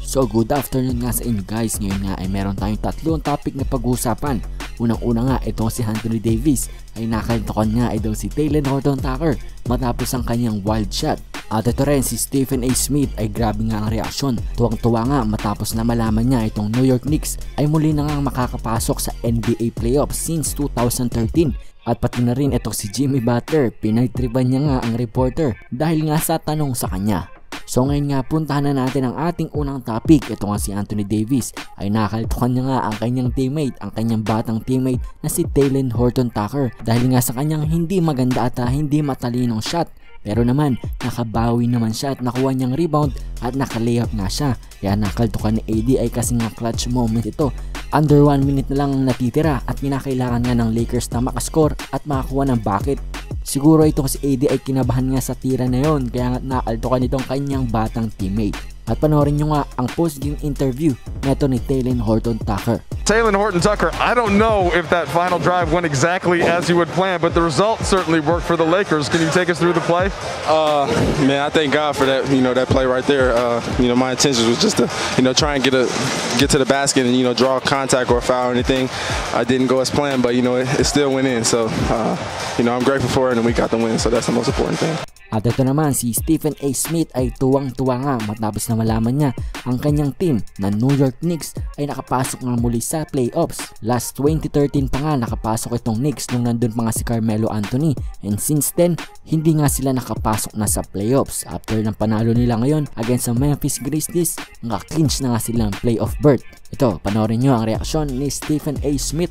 So good afternoon nga sa inyo guys. Ngayon nga ay meron tayong tatlong topic na pag-uusapan. Unang-una nga itong si Anthony Davis ay nakalitokan nga ay daw si Talen Horton-Tucker matapos ang kanyang wild shot. At ito rin si Stephen A. Smith ay grabe nga ang reaksyon. Tuwang-tuwa nga matapos na malaman niya itong New York Knicks ay muli na nga makakapasok sa NBA playoffs since 2013. At pati na rin itong si Jimmy Butler, pinagtripan niya nga ang reporter dahil nga sa tanong sa kanya. So ngayon nga puntahan na natin ang ating unang topic. Ito nga si Anthony Davis ay nakalitukan niya nga ang kanyang teammate, ang kanyang batang teammate na si Talen Horton-Tucker dahil nga sa kanyang hindi maganda at hindi matalinong shot. Pero naman, nakabawi naman siya at nakuha niyang rebound at naka-layup nga siya. Kaya nakalitukan ni AD ay kasi nga clutch moment ito. Under 1 minute na lang natitira at kinakailangan nga ng Lakers na makascore at makakuha ng bucket. Siguro itong si AD ay kinabahan nga sa tira na yon kaya nga nakalitukan itong kanyang batang teammate. At panoorin nyo nga ang post-game interview neto ni Talen Horton-Tucker. Talen Horton-Tucker, I don't know if that final drive went exactly as you would plan, but the result certainly worked for the Lakers. Can you take us through the play? Man, I thank God for that, that play right there. My intentions was just to, try and get to the basket and, draw contact or foul or anything. I didn't go as planned, but, it still went in. So, I'm grateful for it and we got the win. So that's the most important thing. At ito naman si Stephen A. Smith ay tuwang-tuwa nga matapos na malaman niya ang kanyang team na New York Knicks ay nakapasok nga muli sa playoffs. Last 2013 pa nga nakapasok itong Knicks nung nandun pa nga si Carmelo Anthony, and since then hindi nga sila nakapasok na sa playoffs. After ng panalo nila ngayon against sa Memphis Grizzlies, naka-clinch na nga silang playoff berth. Ito, panoorin nyo ang reaksyon ni Stephen A. Smith.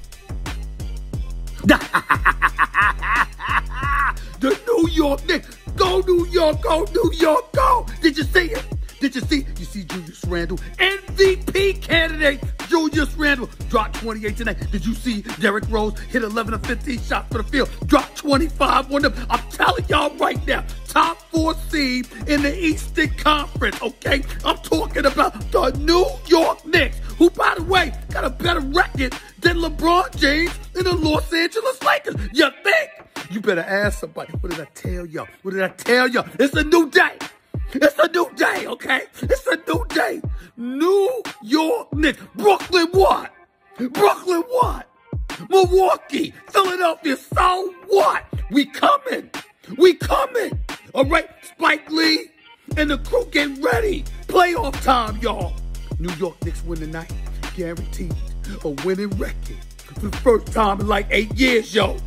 The New York Knicks! Go New York, go New York, go! Did you see it? Did you see? You see Julius Randle, MVP candidate. Julius Randle dropped 28 tonight. Did you see Derrick Rose hit 11 of 15 shots for the field? Dropped 25 on them. I'm telling y'all right now, top 4 seed in the Eastern Conference, okay? I'm talking about the New York Knicks, who, by the way, got a better record than LeBron James and the Los Angeles Lakers. You think? You better ask somebody. What did I tell y'all? What did I tell y'all? It's a new day. It's a new day, okay? It's a new day. New York Knicks. Brooklyn what? Brooklyn what? Milwaukee. Philadelphia, so what? We coming. We coming. All right? Spike Lee and the crew get ready. Playoff time, y'all. New York Knicks win tonight. Guaranteed a winning record for the first time in like 8 years, yo.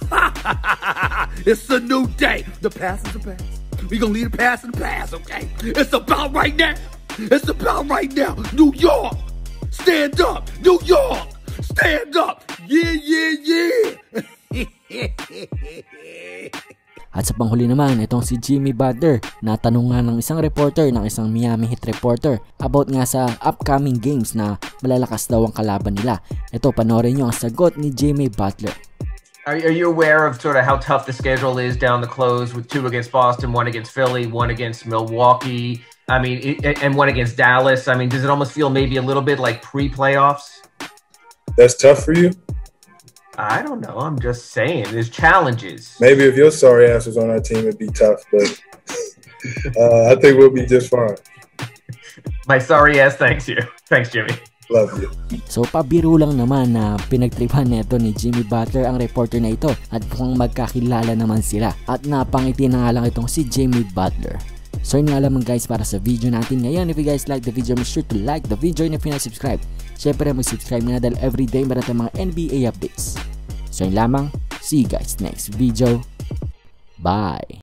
It's a new day. The past is the past. We gonna leave the past in the past, okay? It's about right now. It's about right now. New York, stand up. New York, stand up. Yeah, yeah, yeah. At sa panghuli naman, itong si Jimmy Butler, natanong nga ng isang reporter, ng isang Miami Heat reporter about nga sa upcoming games na malalakas daw ang kalaban nila. Ito, panoorin nyo ang sagot ni Jimmy Butler. Are you aware of sort of how tough the schedule is down the close with 2 against Boston, 1 against Philly, 1 against Milwaukee, and 1 against Dallas? I mean, does it almost feel maybe a little bit like pre-playoffs? That's tough for you? I don't know. I'm just saying. There's challenges. Maybe if your sorry ass was on our team, it'd be tough, but I think we'll be just fine. My sorry ass thanks you. Thanks, Jimmy. Love you. So pabiro lang naman na pinagtripan neto ni Jimmy Butler ang reporter na ito at mukhang magkakilala naman sila at napangiti na nga lang itong si Jimmy Butler. So yun nga lamang guys para sa video natin ngayon. If you guys like the video, make sure to like the video, and if you na-subscribe, syempre mag-subscribe na dahil everyday meron tayong mga NBA updates. So yun lamang, see you guys next video. Bye!